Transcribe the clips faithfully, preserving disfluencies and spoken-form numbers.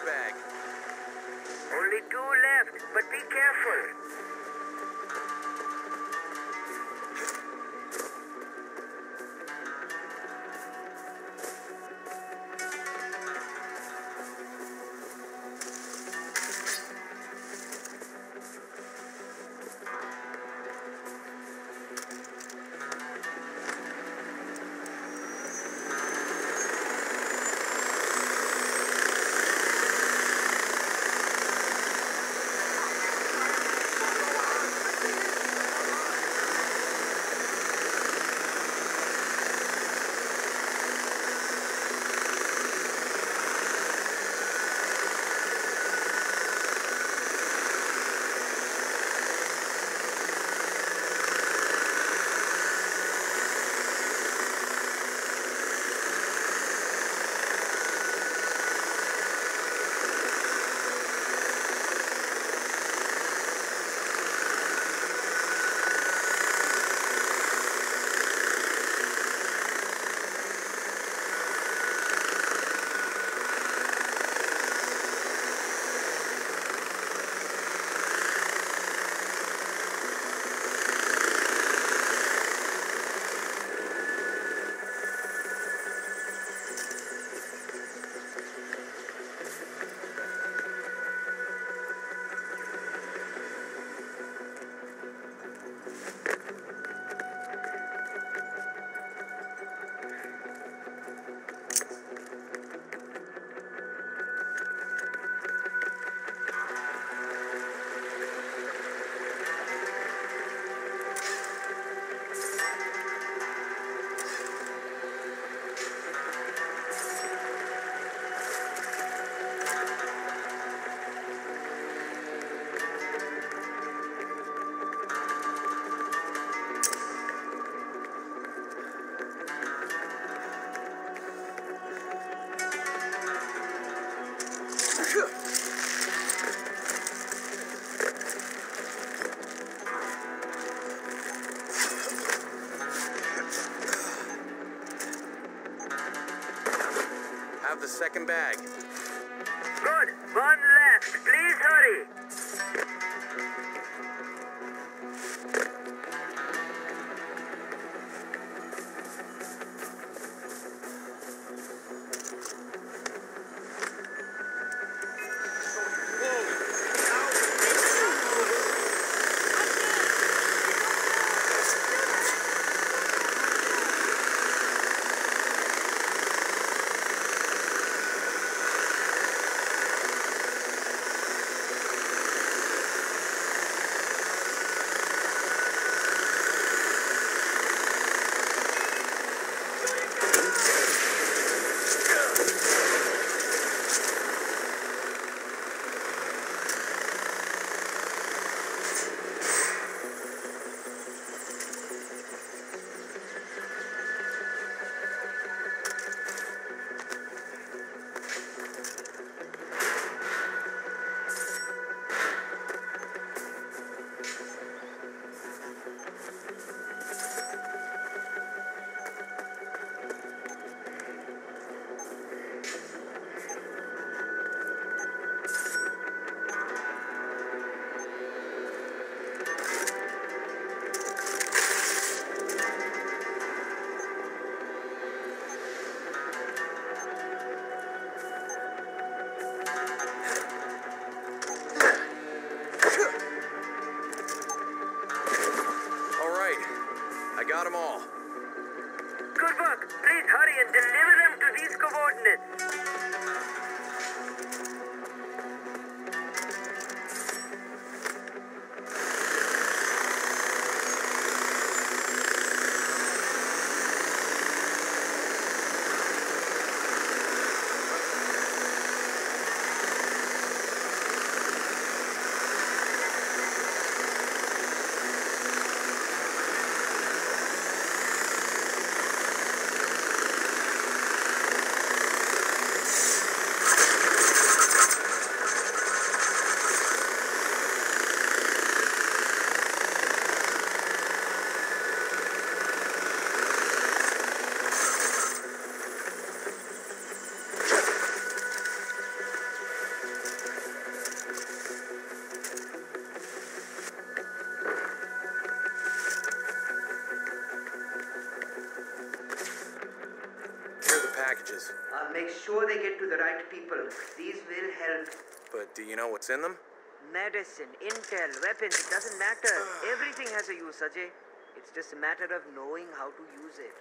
bag. Only two left, but be careful. Have the second bag. Good. One left. Please hurry. Got them all. Good work. Please hurry and deliver them to these coordinates. make sure they get to the right people. These will help. But do you know what's in them? Medicine, intel, weapons, it doesn't matter. Everything has a use, Ajay. It's just a matter of knowing how to use it.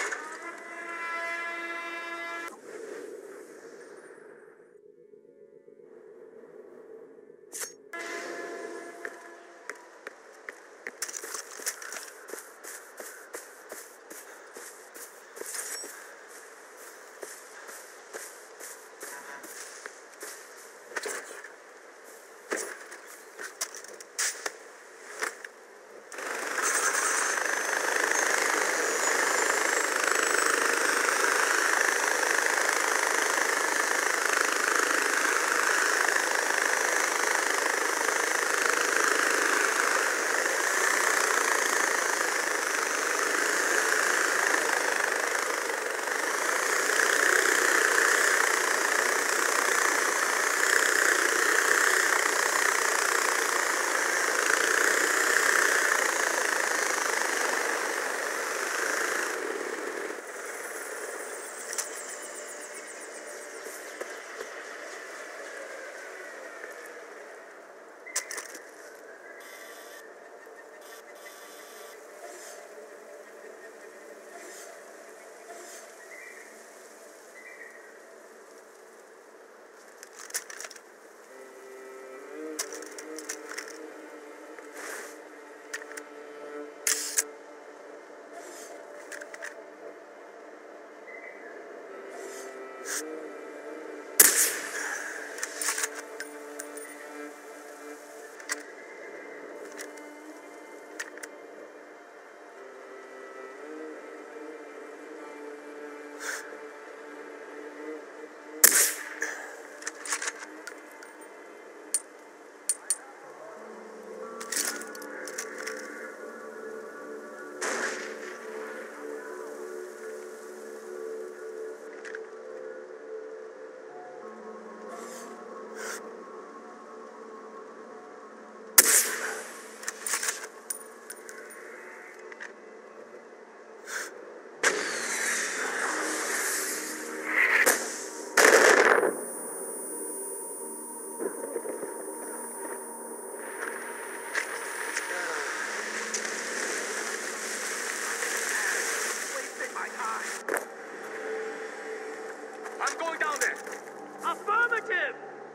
I'm going down there. Affirmative!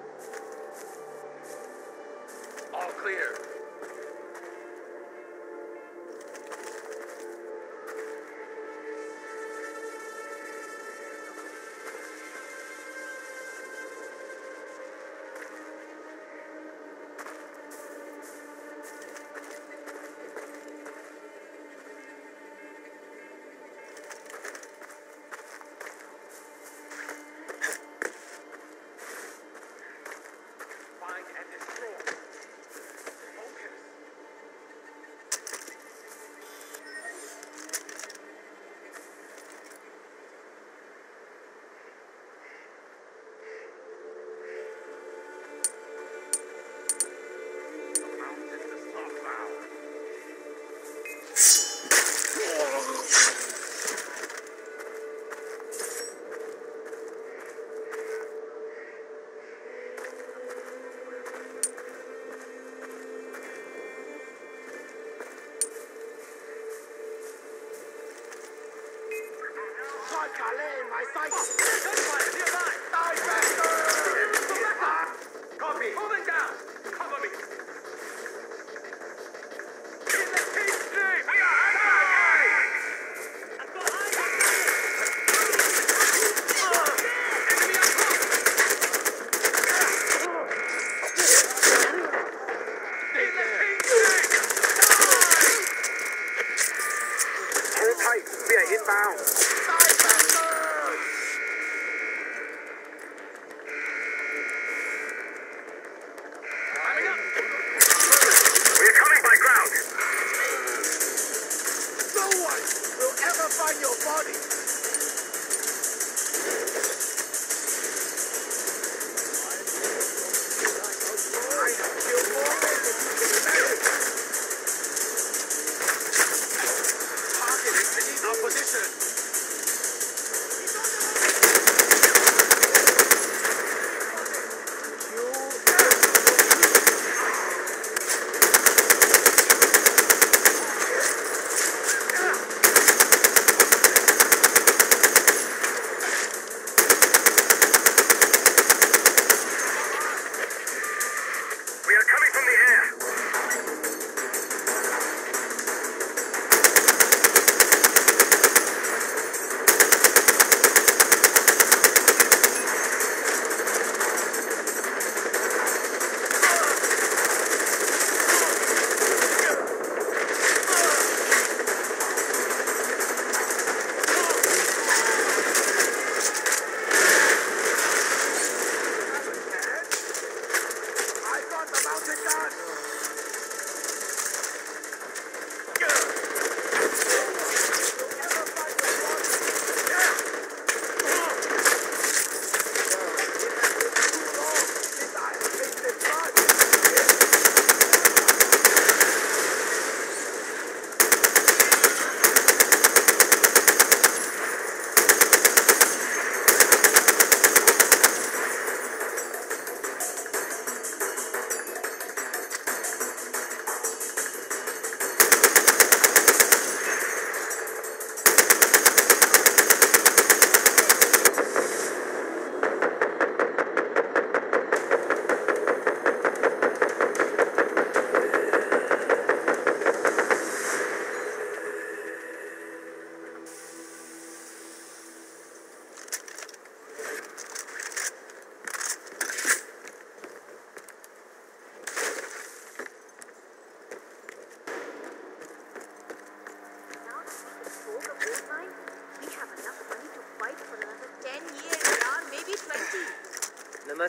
All clear. My sight! Gunfire nearby! Die faster! Go back up! Copy! Moving down! Cover me! In the king's name! We are attacking! I've got eyes on Enemy up close! In the king's name! Hold tight! We are inbound! Die faster! Coming up! We're coming by ground! No one will ever find your body! I have killed more men than you can imagine! Target is beneath our position!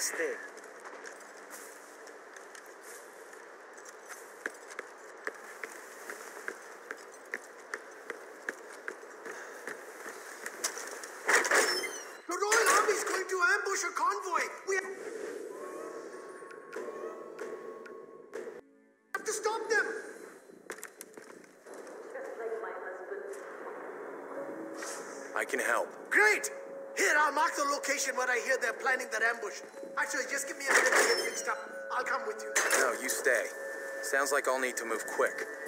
Namaste. The Royal Army's going to ambush a convoy. We have to stop them. I can help. Great. Here, I'll mark the location where I hear they're planning their ambush. Actually, just give me a minute to get fixed up. I'll come with you. No, you stay. Sounds like I'll need to move quick.